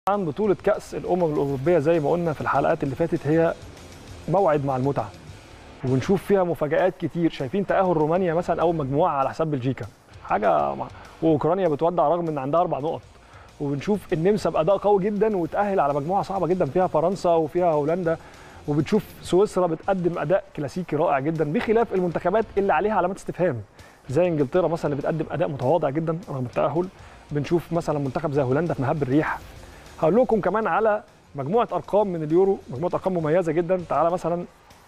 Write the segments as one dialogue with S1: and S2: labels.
S1: عن بطولة كأس الأمم الأوروبية زي ما قلنا في الحلقات اللي فاتت هي موعد مع المتعة، وبنشوف فيها مفاجآت كتير. شايفين تأهل رومانيا مثلا أول مجموعة على حساب بلجيكا، وأوكرانيا بتودع رغم إن عندها 4 نقط، وبنشوف النمسا بأداء قوي جدا وتأهل على مجموعة صعبة جدا فيها فرنسا وفيها هولندا، وبتشوف سويسرا بتقدم أداء كلاسيكي رائع جدا، بخلاف المنتخبات اللي عليها علامات استفهام زي انجلترا مثلا اللي بتقدم أداء متواضع جدا رغم التأهل. بنشوف مثلا منتخب زي هولندا في مهب الريح. هقول لكم كمان على مجموعه ارقام من اليورو، مجموعه ارقام مميزه جدا. تعالى مثلا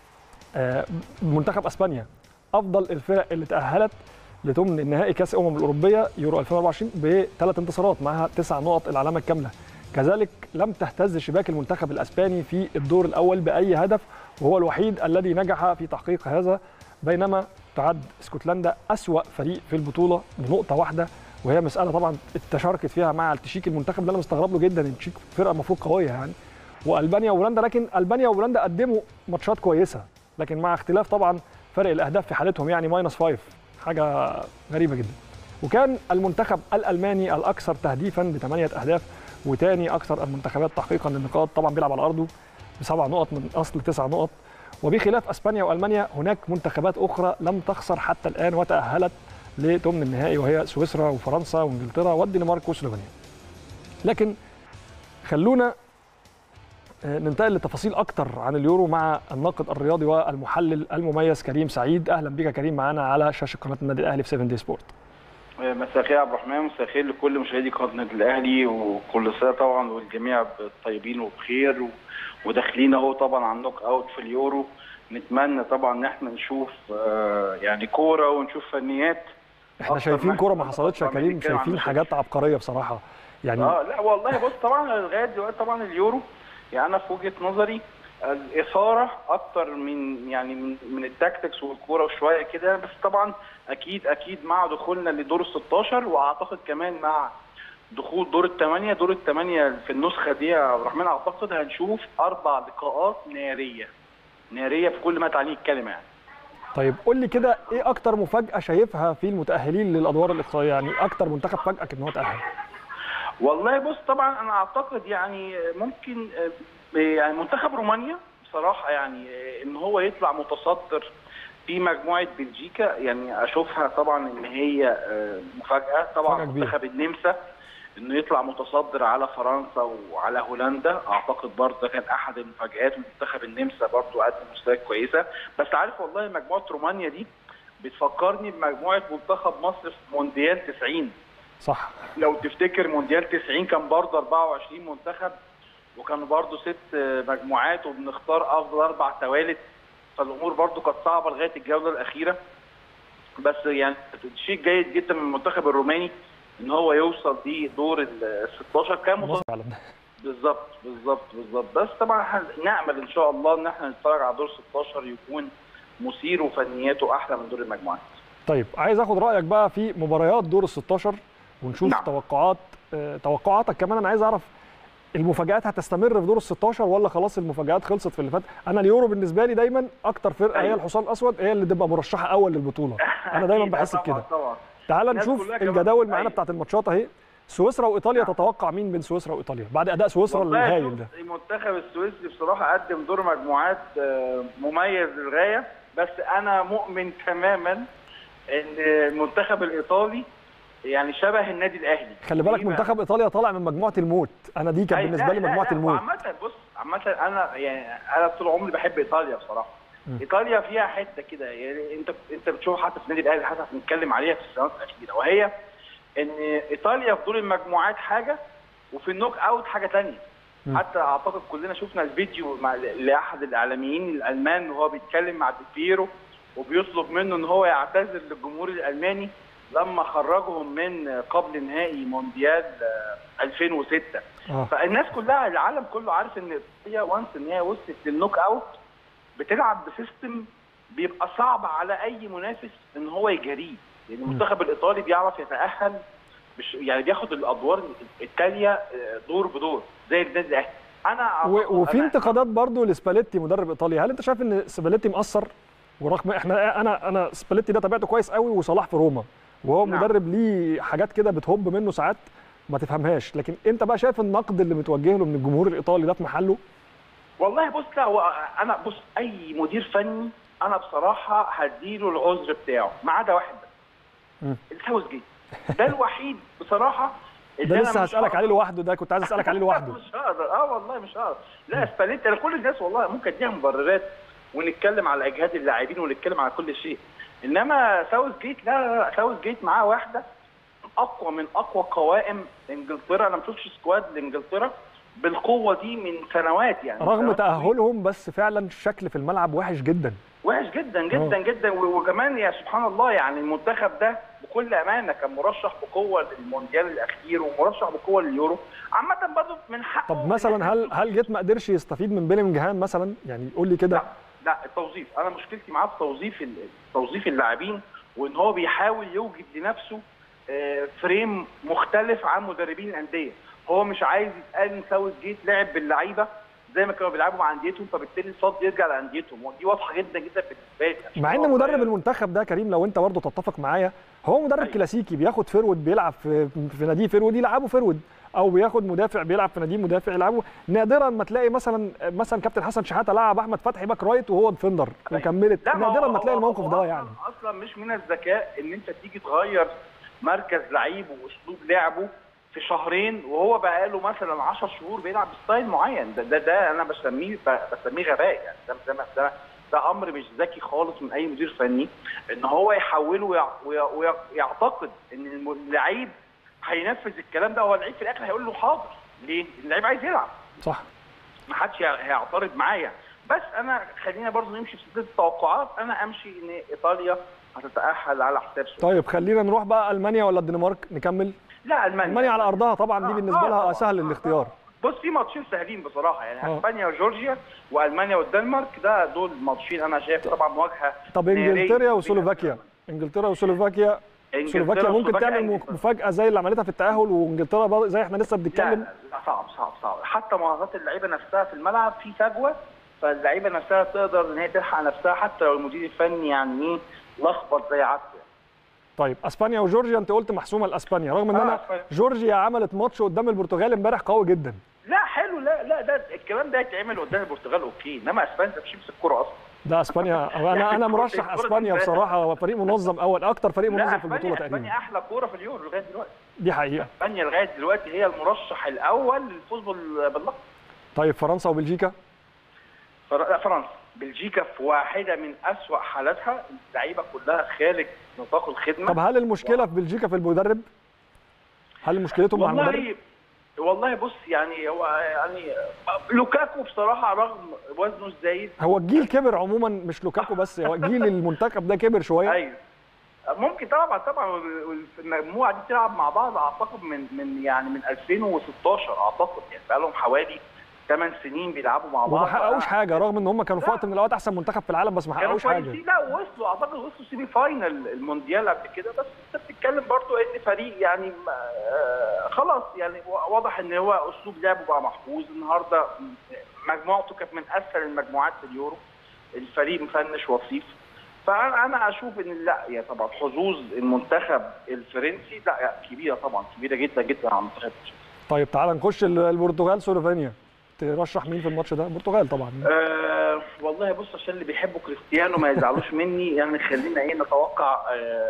S1: منتخب اسبانيا افضل الفرق اللي تاهلت لثمن النهائي كاس الامم الاوروبيه يورو 2024 ب3 انتصارات معها 9 نقط العلامه الكامله. كذلك لم تهتز شباك المنتخب الاسباني في الدور الاول باي هدف، وهو الوحيد الذي نجح في تحقيق هذا، بينما تعد اسكتلندا اسوا فريق في البطوله بنقطه واحده، وهي مساله طبعا تشاركت فيها مع التشيك المنتخب اللي انا مستغرب له جدا. التشيك فرقه المفروض قويه يعني، والبانيا وهولندا، لكن البانيا وهولندا قدموا ماتشات كويسه، لكن مع اختلاف طبعا فرق الاهداف في حالتهم، يعني -5، حاجه غريبه جدا. وكان المنتخب الالماني الاكثر تهديفا ب8 اهداف، وثاني اكثر المنتخبات تحقيقا للنقاط، طبعا بيلعب على ارضه ب7 نقط من اصل 9 نقط. وبخلاف اسبانيا والمانيا هناك منتخبات اخرى لم تخسر حتى الان وتاهلت لثمن النهائي، وهي سويسرا وفرنسا وانجلترا والدنمارك وسلوفينيا. لكن خلونا ننتقل لتفاصيل اكتر عن اليورو مع الناقد الرياضي والمحلل المميز كريم سعيد. اهلا بك يا كريم معانا على شاشه قناه النادي الاهلي في 7 دي سبورت.
S2: مساء الخير يا عبد الرحمن، مساء الخير لكل مشاهدي قناه النادي الاهلي، وكل سنه طبعا والجميع طيبين وبخير، وداخلين اهو طبعا على النوك اوت في اليورو. نتمنى طبعا ان احنا نشوف يعني كوره ونشوف فنيات.
S1: احنا شايفين كوره ما حصلتش يا كريم، شايفين حاجات عبقريه بصراحه يعني.
S2: لا والله بص، طبعا لغايه دلوقتي طبعا اليورو يعني انا في وجهه نظري الاثاره اكتر من يعني من التاكتكس والكوره وشويه كده، بس طبعا اكيد مع دخولنا لدور ال16، واعتقد كمان مع دخول دور الثمانيه في النسخه دي يا عبد الرحمن، اعتقد هنشوف 4 لقاءات ناريه في كل ما تعنيه الكلمه يعني.
S1: طيب قول لي كده، ايه اكتر مفاجاه شايفها في المتاهلين للادوار الاقصائيه؟ يعني اكتر منتخب فاجئك ان هو تاهل؟
S2: والله بص، طبعا انا اعتقد يعني ممكن يعني منتخب رومانيا بصراحه، يعني ان هو يطلع متصدر في مجموعه بلجيكا، يعني اشوفها طبعا ان هي مفاجاه. طبعا منتخب النمسا انه يطلع متصدر على فرنسا وعلى هولندا، اعتقد برضه ده كان احد المفاجآت. منتخب النمسا برضه قدم مستويات كويسه، بس عارف والله مجموعه رومانيا دي بتفكرني بمجموعه منتخب مصر في مونديال 90.
S1: صح،
S2: لو تفتكر مونديال 90 كان برضه 24 منتخب، وكانوا برضه 6 مجموعات، وبنختار افضل 4 توالت، فالامور برضه كانت صعبه لغايه الجوله الاخيره. بس يعني شيء جيد جدا من المنتخب الروماني ان هو يوصل دي دور ال16
S1: فعلا.
S2: بالظبط. بس طبعا نامل ان شاء الله ان احنا نتفرج على دور 16 يكون مثير وفنياته احلى من دور المجموعات.
S1: طيب عايز اخد رايك بقى في مباريات دور ال16 ونشوف. نعم. توقعاتك كمان. انا عايز اعرف المفاجآت هتستمر في دور ال16 ولا خلاص المفاجآت خلصت في اللي فات؟ انا اليورو بالنسبه لي دايما اكتر فرقه هي الحصان الاسود، هي اللي تبقى مرشحه اول للبطوله. انا دايما بحس بكده. تعال نشوف الجداول معانا بتاعت الماتشات اهي. سويسرا وايطاليا، تتوقع مين بين سويسرا وايطاليا بعد اداء سويسرا الهايل ده؟
S2: المنتخب السويسري بصراحه قدم دور مجموعات مميز للغايه، بس انا مؤمن تماما ان المنتخب الايطالي يعني شبه النادي الاهلي.
S1: خلي بالك منتخب ايطاليا طالع من مجموعه الموت، انا دي كان بالنسبه لي مجموعه الموت.
S2: عامه انا طول عمري بحب ايطاليا بصراحه. ايطاليا فيها حته كده، يعني انت بتشوف حتى في النادي الاهلي، حتى بنتكلم عليها في السنوات الاخيره، وهي ان ايطاليا في دور المجموعات حاجه وفي النوك اوت حاجه ثانيه. حتى اعتقد كلنا شفنا الفيديو لاحد الاعلاميين الالمان وهو بيتكلم مع ديبيرو وبيطلب منه ان هو يعتذر للجمهور الالماني لما خرجهم من قبل نهائي مونديال 2006. فالناس كلها، العالم كله عارف ان ايطاليا وانس ان هي وصلت للنوك اوت بتلعب بسيستم بيبقى صعب على اي منافس ان هو يجاريه. يعني المنتخب الايطالي بيعرف يتاهل، يعني بياخد الادوار التاليه دور بدور زي النادي الاهلي.
S1: وفي انتقادات برضو لسباليتي مدرب ايطاليا. هل انت شايف ان سباليتي مقصر؟ ورغم انا سباليتي ده تابعته كويس قوي، وصلاح في روما، وهو نعم. مدرب ليه حاجات كده بتهب منه ساعات، ما تفهمهاش، لكن انت بقى شايف النقد اللي متوجه له من الجمهور الايطالي ده في محله؟
S2: والله بص، لا هو انا بص، اي مدير فني انا بصراحه هديله العذر بتاعه ما عدا واحد بس، الساوث جيت. ده الوحيد بصراحه
S1: ده لسه هسألك عليه لوحده، ده كنت عايز اسألك عليه لوحده.
S2: مش هقدر، والله مش هقدر. لا سباليتي، انا كل الناس والله ممكن اديها مبررات ونتكلم على اجهاد اللاعبين ونتكلم على كل شيء، انما ساوث جيت لا، ساوث جيت معاه واحده اقوى من اقوى قوائم انجلترا. انا ما شفتش سكواد لانجلترا بالقوه دي من سنوات يعني،
S1: رغم تأهلهم، بس فعلا الشكل في الملعب وحش جدا،
S2: وحش جدا جدا جدا. وكمان يا سبحان الله يعني المنتخب ده بكل امانه كان مرشح بقوه للمونديال الاخير ومرشح بقوه لليورو عامه برضه من حقه.
S1: طب مثلا هل جيت ما قدرش يستفيد من بيلينجهام مثلا؟ يعني قول لي كده.
S2: لا التوظيف، انا مشكلتي معاه في توظيف اللاعبين، وان هو بيحاول يوجد لنفسه فريم مختلف عن مدربين الانديه. هو مش عايز يتقال ان ساوث جيت لعب باللعيبه زي ما كانوا بيلعبوا مع انديتهم، فبالتالي الصد يرجع لانديتهم، ودي واضحه جدا جدا بالنسبه لي.
S1: مع ان مدرب المنتخب ده كريم، لو انت برضه تتفق معايا، هو مدرب كلاسيكي، بياخد فيرود بيلعب في ناديه فيرود يلعبه فيرود، او بياخد مدافع بيلعب في ناديه مدافع يلعبه. نادرا ما تلاقي مثلا كابتن حسن شحاته لعب احمد فتحي باك رايت وهو ديفندر وكملت، نادرا ما تلاقي الموقف ده يعني.
S2: اصلا مش من الذكاء ان انت تيجي تغير مركز لعيب واسلوب لعبه في شهرين، وهو بقى له مثلا 10 شهور بيلعب بستايل معين. ده انا بسميه غباء يعني. ده امر مش ذكي خالص من اي مدير فني، ان هو يحوله ويعتقد ان اللعيب هينفذ الكلام ده. هو اللعيب في الاخر هيقول له حاضر، ليه؟ اللعيب عايز يلعب،
S1: صح،
S2: ما حدش هيعترض معايا. بس انا خلينا برضه نمشي في سلسله التوقعات، انا امشي ان ايطاليا هتتاهل على حساب سوريا.
S1: طيب خلينا نروح بقى المانيا ولا الدنمارك نكمل؟
S2: لا
S1: المانيا على ارضها طبعا، دي بالنسبه لها سهل الاختيار.
S2: بص في ماتشين سهلين بصراحه يعني، اسبانيا وجورجيا والمانيا والدنمارك، دول ماتشين انا شايف طبعا مواجهه.
S1: طب انجلترا وسلوفاكيا، سلوفاكيا ممكن تعمل مفاجاه زي اللي عملتها في التاهل، وانجلترا زي احنا لسه بنتكلم.
S2: لا صعب حتى مهارات اللعيبه نفسها في الملعب في فجوه، فاللعيبه نفسها تقدر ان هي تلحق نفسها حتى لو المدير الفني يعني ايه لخبط زي عادته.
S1: طيب اسبانيا وجورجيا، انت قلت محسومه لاسبانيا، رغم ان انا جورجيا عملت ماتش قدام البرتغال امبارح قوي جدا.
S2: لا حلو، لا ده الكلام ده يتعمل قدام البرتغال اوكي، انما اسبانيا مش بتمسك الكوره اصلا.
S1: ده اسبانيا انا مرشح اسبانيا بصراحه، هو فريق منظم، اكتر فريق منظم في البطوله تقريبا.
S2: اسبانيا احلى كوره في اليورو لغايه دلوقتي،
S1: دي حقيقه.
S2: اسبانيا لغايه دلوقتي هي المرشح الاول للفوز باللقب.
S1: طيب فرنسا وبلجيكا؟
S2: فرنسا بلجيكا في واحده من اسوأ حالاتها، اللعيبه كلها خارج نطاق الخدمه.
S1: طب هل المشكله في بلجيكا في المدرب؟ هل مشكلتهم مع المدرب؟
S2: والله بص يعني هو يعني لوكاكو بصراحه رغم وزنه الزايد،
S1: هو الجيل كبر عموما، مش لوكاكو بس، هو جيل المنتخب ده كبر شويه.
S2: ايوه ممكن طبعا المجموعه دي تلعب مع بعض اعتقد من 2016 اعتقد، يعني بقى لهم حوالي 8 سنين بيلعبوا مع بعض
S1: وما حققوش حاجه، رغم ان هم كانوا في وقت من الاوقات احسن منتخب في العالم، بس ما حققوش حاجه.
S2: لا وصلوا اعتقد سيمي فاينل المونديال قبل كده، بس انت بتتكلم برضو ان فريق يعني خلاص يعني واضح ان هو اسلوب لعبه بقى محفوظ. النهارده مجموعته كانت من اسهل المجموعات في اليورو، الفريق مفنش وصيف. فانا اشوف ان لا يعني طبعا حظوظ المنتخب الفرنسي لا كبيره، طبعا كبيره جدا جدا على المنتخب الفرنسي.
S1: طيب تعال نخش البرتغال سلوفينيا، ترشح مين في الماتش ده؟ البرتغال طبعا.
S2: والله بص عشان اللي بيحبوا كريستيانو ما يزعلوش مني، يعني خلينا نتوقع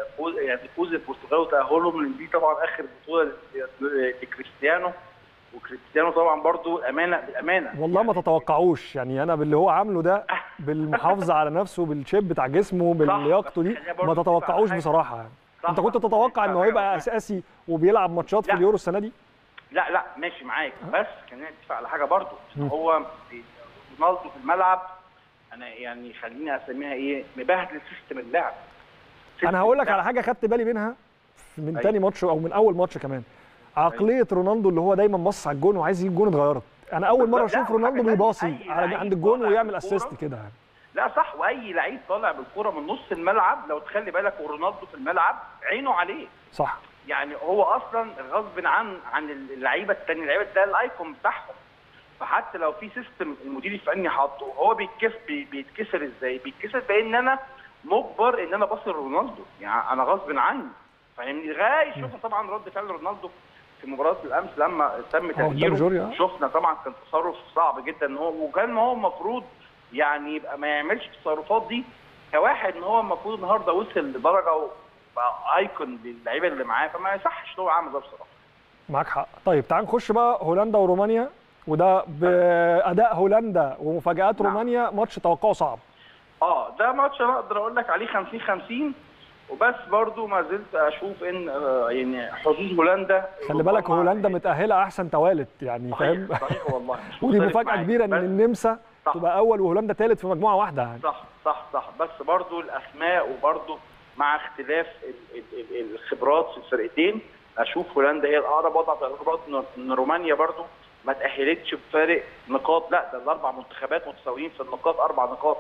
S2: فوز البرتغال وتاهلهم، لان دي طبعا اخر بطوله لكريستيانو، وكريستيانو طبعا برضو بالامانه
S1: والله ما تتوقعوش يعني، انا باللي هو عامله ده بالمحافظه على نفسه بالشيب بتاع جسمه باللياقته دي ما تتوقعوش بصراحه يعني. انت كنت تتوقع انه هيبقى اساسي وبيلعب ماتشات في اليورو السنه دي؟
S2: لا ماشي معاك، بس خلينا نتفق على حاجه برضو، هو رونالدو في الملعب انا يعني خليني اسميها مبهدل سيستم اللعب.
S1: انا هقول لك على حاجه خدت بالي منها من تاني ماتش او من اول ماتش كمان، عقليه رونالدو اللي هو دايما بص على الجون وعايز يجيب جون اتغيرت. انا اول مره اشوف رونالدو بيباصي عند الجون ويعمل اسيست كده يعني.
S2: لا صح، واي لعيب طالع بالكره من نص الملعب لو تخلي بالك ورونالدو في الملعب عينه عليه، صح يعني هو اصلا غصب عن اللعيبه الثانيه، اللعيبه ده الايكون بتاعهم. فحتى لو في سيستم المدير الفني حاطه هو بيتكسر ازاي؟ بيتكسر بان انا مجبر ان انا باصي رونالدو، يعني انا غصب عني، فاهمني؟ لغايه شوف طبعا رد فعل رونالدو في مباراه الامس لما تم
S1: قدام
S2: تغييره
S1: جوريا.
S2: شفنا طبعا كان تصرف صعب جدا ان هو، وكان هو المفروض يعني يبقى ما يعملش التصرفات دي كواحد ان هو المفروض النهارده وصل لدرجه وبقى ايكون للعيبه اللي معاه، فما يصحش اللي هو عامل ده بصراحه.
S1: معاك حق. طيب تعال نخش بقى هولندا ورومانيا، وده باداء هولندا ومفاجات رومانيا ماتش توقعه صعب.
S2: ده ماتش انا اقدر اقول لك عليه 50-50، وبس برضو ما زلت اشوف ان يعني حظوظ هولندا.
S1: خلي بالك هولندا متاهله احسن توالت يعني، فاهم؟
S2: صحيح والله.
S1: ودي مفاجاه كبيره ان النمسا تبقى اول وهولندا ثالث في مجموعه واحده يعني.
S2: صح بس برضو الاسماء وبرضو مع اختلاف الخبرات في الفرقتين اشوف هولندا هي الاقرب. وضع في الاعتبار ان رومانيا برضو ما تاهلتش بفارق نقاط، لا ده الاربع منتخبات متساويين في النقاط 4 نقاط.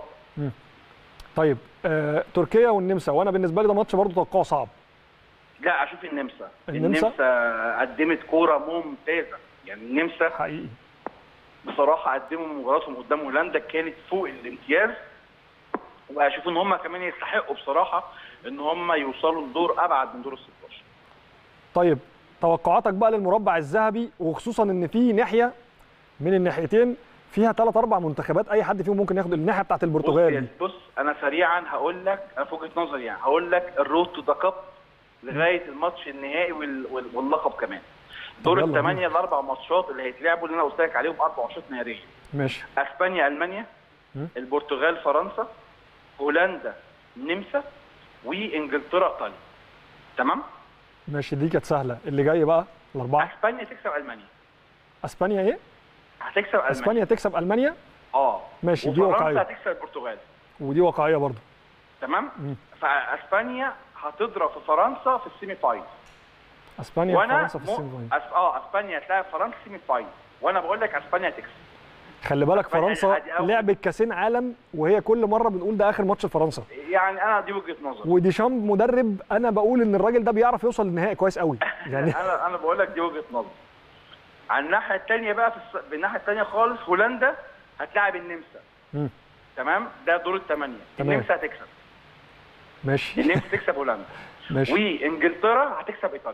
S1: طيب تركيا والنمسا، وانا بالنسبه لي ده ماتش برضه توقعه صعب.
S2: لا اشوف النمسا قدمت كوره ممتازه، يعني النمسا
S1: حقيقي
S2: بصراحه قدموا مباراتهم قدام هولندا كانت فوق الامتياز، واشوف ان هم كمان يستحقوا بصراحه ان هم يوصلوا لدور ابعد من دور ال 16.
S1: طيب توقعاتك بقى للمربع الذهبي، وخصوصا ان في ناحيه من الناحيتين فيها 3-4 منتخبات اي حد فيهم ممكن ياخد الناحيه بتاعت البرتغال.
S2: بص انا سريعا هقول لك، انا في وجهه نظري يعني هقول لك الرود تو ذا كاب لغايه الماتش النهائي واللقب كمان. دور الثمانيه الاربع ماتشات اللي هيتلعبوا اللي انا قلت لك عليهم 4 ماتشات نهائيه.
S1: ماشي.
S2: اسبانيا المانيا، البرتغال فرنسا، هولندا النمسا، وانجلترا ايطاليا. تمام؟
S1: ماشي دي كانت سهله. اللي جاي بقى الاربعه.
S2: اسبانيا تكسب المانيا.
S1: اسبانيا ايه؟
S2: هتكسب المانيا.
S1: اسبانيا تكسب المانيا؟
S2: ماشي
S1: دي واقعيه.
S2: وفرنسا هتكسب البرتغال.
S1: ودي واقعيه برضه.
S2: تمام؟ فاسبانيا هتضرب في فرنسا في السيمي فاينل.
S1: اسبانيا وفرنسا في السيمي فاينل.
S2: اسبانيا هتلاعب فرنسا سيمي فاينل، وانا بقول لك اسبانيا هتكسب.
S1: خلي بالك فرنسا لعبت كاسين عالم وهي كل مره بنقول ده اخر ماتش لفرنسا.
S2: يعني انا دي وجهه نظري.
S1: وديشامب مدرب انا بقول ان الراجل ده بيعرف يوصل للنهائي كويس قوي يعني.
S2: انا بقول لك دي وجهه نظري. على الناحيه الثانيه بقى بالناحيه الثانيه خالص هولندا هتلاعب النمسا. تمام؟ ده دور الثمانيه. النمسا هتكسب.
S1: ماشي.
S2: النمسا تكسب هولندا.
S1: ماشي.
S2: وانجلترا هتكسب ايطاليا.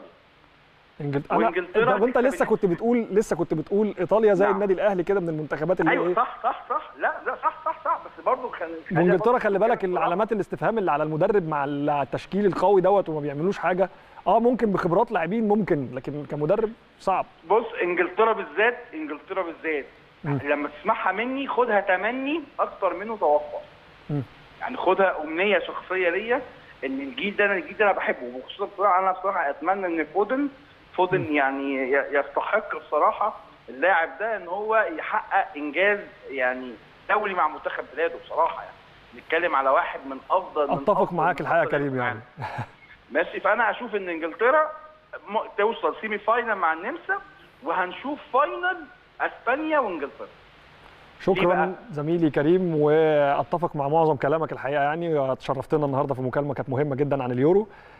S1: طب انت لسه كنت بتقول ايطاليا زي النادي الاهلي كده من المنتخبات اللي
S2: ايوه صح. لا صح بس برضه
S1: وانجلترا خلي بالك العلامات الاستفهام اللي على المدرب مع التشكيل القوي دوت وما بيعملوش حاجه. ممكن بخبرات لاعبين ممكن، لكن كمدرب صعب.
S2: بص انجلترا بالذات لما تسمعها مني خدها تمني اكتر منه توقع. يعني خدها امنيه شخصيه ليا ان الجيل ده انا بحبه، وخصوصا بصراحه انا اتمنى ان فودن يعني يستحق بصراحه اللاعب ده ان هو يحقق انجاز يعني دولي مع منتخب بلاده بصراحه. يعني نتكلم على واحد من افضل.
S1: اتفق معاك الحقيقه يا كريم يعني.
S2: ماشي. فانا اشوف ان انجلترا توصل سيمي فاينل مع النمسا، وهنشوف فاينل اسبانيا وانجلترا.
S1: شكرا زميلي كريم، واتفق مع معظم كلامك الحقيقه يعني. تشرفتنا النهارده في مكالمه كانت مهمه جدا عن اليورو.